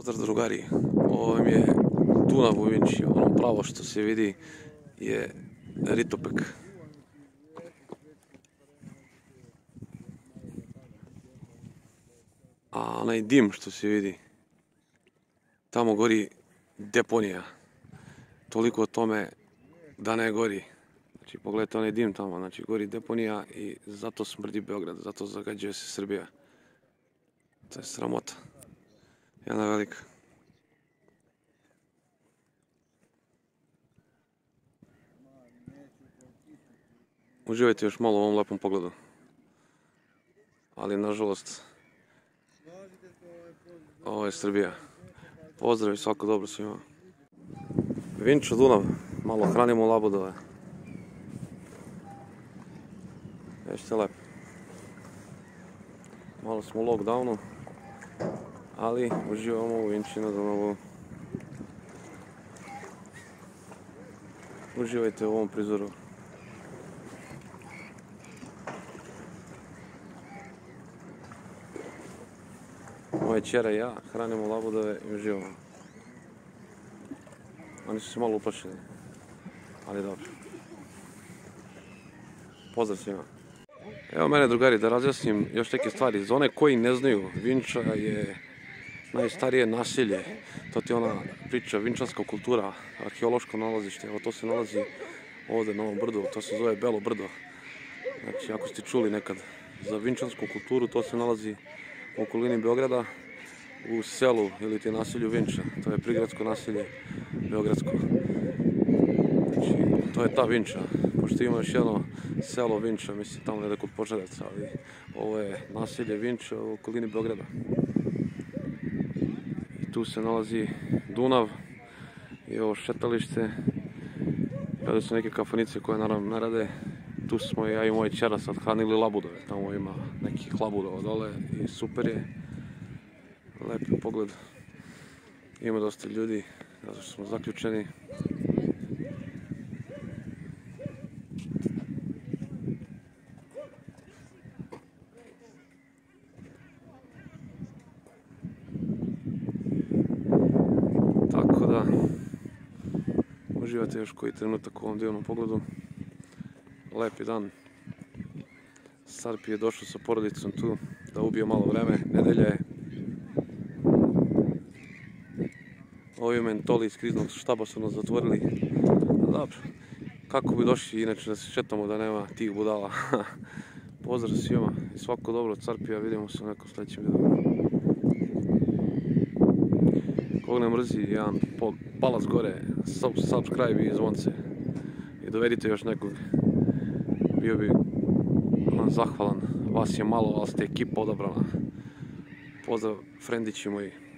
Pozdrav drugari, ovo vam je Dunav u Vinči, ono pravo što se vidi je Ritopek. A onaj dim što se vidi, tamo gori deponija, toliko o tome da ne gori. Znači pogledajte onaj dim tamo, znači gori deponija i zato smrdi Beograd, zato zagađuje se Srbija. To je sramota, jedna velika. Uživajte još malo u ovom lepom pogledu. Ali nažalost, ovo je Srbija. Pozdrav i svako dobro svima. Vinča, Dunav, malo hranimo labudove. Ještě lepo. Malo smo u lockdownu, ali uživamo u Vinči na Dunavu. Uživajte u ovom prizoru. Moje ćera i ja hranimo labudove i uživamo. Oni su se malo uplašili, ali dobro. Pozdrav svima. Evo mene drugari da razjasnim još neke stvari. Za one koji ne znaju, Vinča je najstarije naselje. To ti je ona priča, vinčanska kultura, arheološko nalazište. Evo to se nalazi ovdje na ovom brdu, to se zove Belo brdo. Znači ako ste čuli nekad za vinčansku kulturu, to se nalazi u okolini Beograda, u selu ili ti naselju Vinča. To je prigradsko naselje beogradsko. Znači to je ta Vinča. Pošto ima još jedno selo Vinča, mislim tamo negdje kod Požarevca, ali ovo je naselje Vinča u okolini Beograda. I tu se nalazi Dunav i ovo šetalište. Ovdje su neke kafanice koje naravno ne rade. Tu smo ja i moje ćera sad hranili labudove, tamo ima nekih labudova dole i super je. Lepi pogled. Ima dosta ljudi, zato što smo zaključeni. Tako da, uživate još koji trenutak u ovom divnom pogledu. Lepi dan. Sarpi je došao sa porodicom tu da ubije malo vreme, nedelja je. Ovi mentoli iz kriznog štaba su nas zatvorili. Dobro, kako bi došli inače da se šetamo da nema tih budala. Pozdrav svima i svako dobro od Sarpija, vidimo se u nekom sljedećem videu. Kog ne mrzi, jedan palac gore, subscribe i zvonce. I dovedite još nekog. Bio bi zahvalan, vas je malo, ali ste ekipa odabrana. Pozdrav, frendići moji.